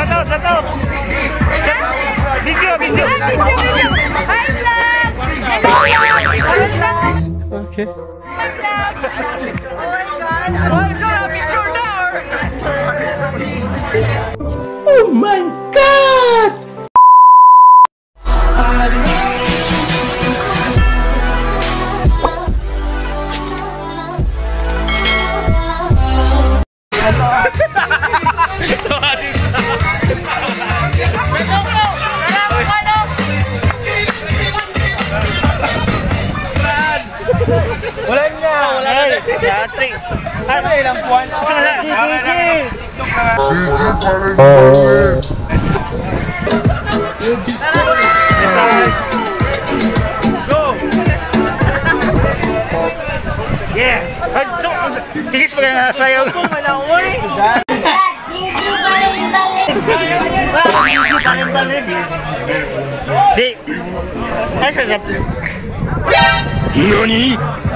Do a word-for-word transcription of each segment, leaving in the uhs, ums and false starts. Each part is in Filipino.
Shout out, shout out. Video, video. Hi, vlog! Okay. Oh my God! Oh, picture now! Oh my God! Wala niya, wala niya. Dati. Ano ilang buwan? Go! Yeah! Tigis pa kaya sayaw. Wala uy! Di! Ay, sarap. Nani?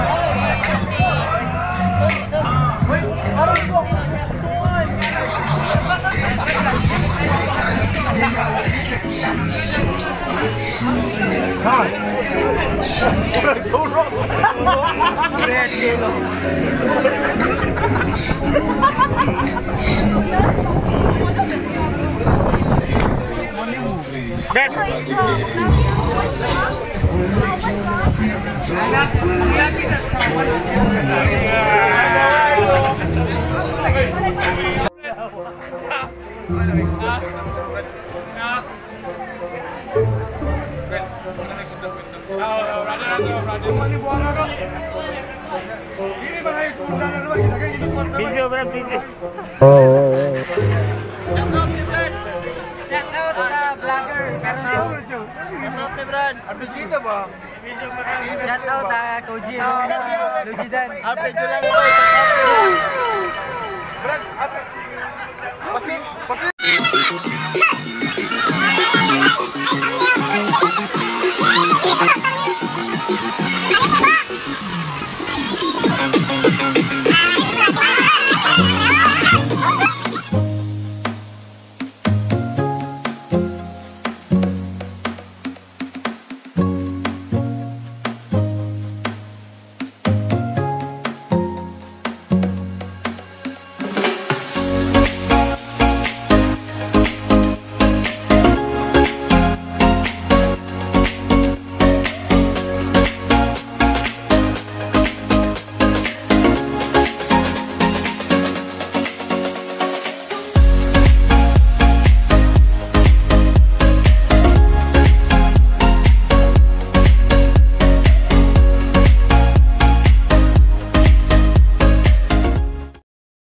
Video berapa video? Oh. Shout out sa vlogger. Shout out. Shout out ni Brad. Arpejito ba? Shout out sa Koji. Lujidan. Arpejo lang. Brad, asa